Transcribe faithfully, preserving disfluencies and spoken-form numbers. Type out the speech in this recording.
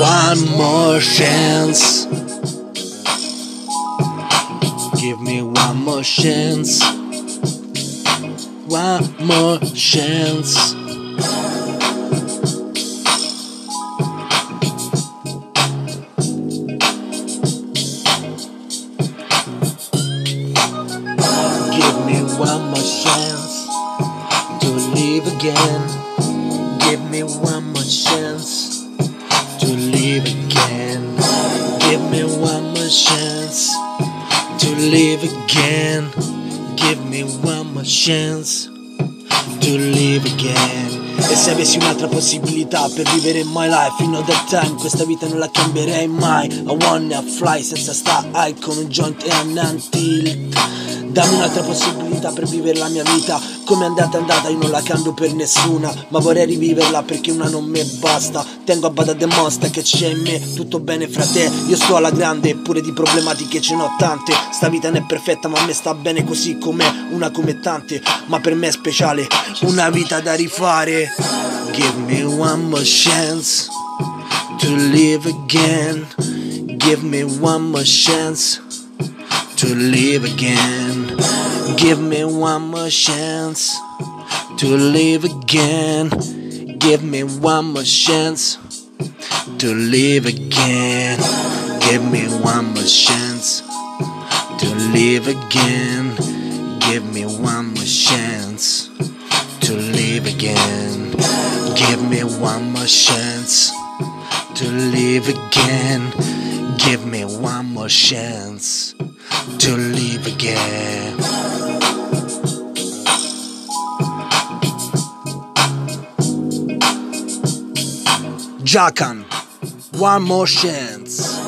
one more chance. Give me one more chance. One more chance. Give me one more chance to live again. Give me one more chance to live again. Give me one more chance to live again. Give me one more chance to live again. E se avessi un'altra possibilità per vivere my life fino a that time, questa vita non la cambierei mai. I wanna fly senza sta high con un joint e un until. Dammi un'altra possibilità per vivere la mia vita. Come è andata è andata, io non la cambio per nessuna, ma vorrei riviverla perché una non me basta. Tengo a bada de monster che c'è in me. Tutto bene fra te, io sto alla grande, eppure di problematiche ce n'ho tante. Sta vita non è perfetta ma a me sta bene così com'è, una come tante, ma per me è speciale, una vita da rifare. Give me one more chance to live again. Give me one more chance to live again. Give me one more chance to live again. Give me one more chance to live again. Give me one more chance to live again. Give me one more chance to live again. Give me one more chance to live again. Give me one more chance to live again. Jakan, one more chance.